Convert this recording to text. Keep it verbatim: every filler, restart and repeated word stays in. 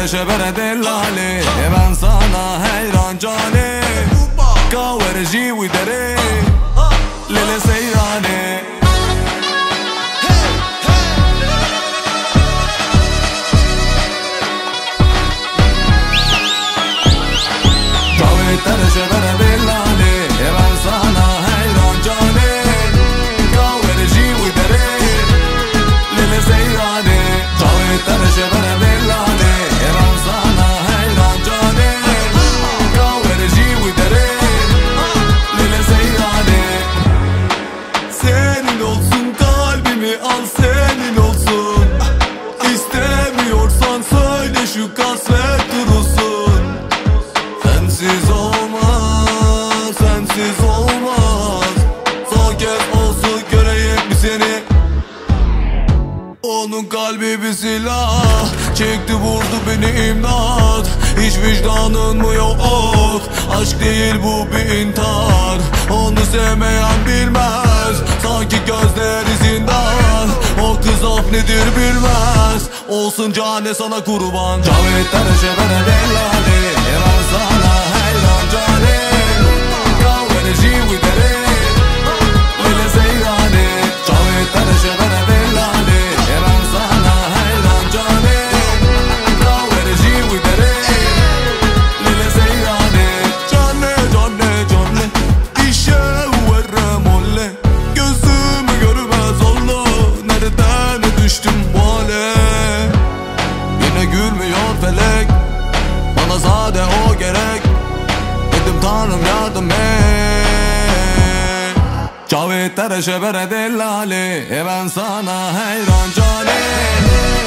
tere şebere dellali, e ben sana hayran cane. Kaverci widere lele seyrane. Tere şebere dellali, e ben sana hayran cane. Kaverci widere lele seyrane. Tere şebere dellali, e ben sana hayran cane. Kaverci widere lele seyrane. Senin olsun kalbimi al, senin olsun. İstemiyorsan söyle şu kasvet durulsun. Sensiz olmaz, sensiz olmaz. Son kez olsun göreyim bir seni. Onun kalbi bir silah, çekti vurdu beni imdat. Hiç vicdanın mı yok? Aşk değil bu bir intihar. Onu sevmeyen bilmez, sanki gözleri zindan. O kız af nedir bilmez, olsun cane sana kurban. Cavit tere şebere dellali, e ben sana hayran cane. Kaverci widere lele seyrane. Cavit tere şebere dellali, e ben sana hayran cane. Kaverci widere lele seyrane. Cane cane cane işe verre molle. Gözümü görmez oldu, nereden düştüm bu hale. Yine gülmüyor felek, bana sade o gerek. Dedim Tanrım yardım et. Cavit tere şebere dellali, e ben sana hayran cane.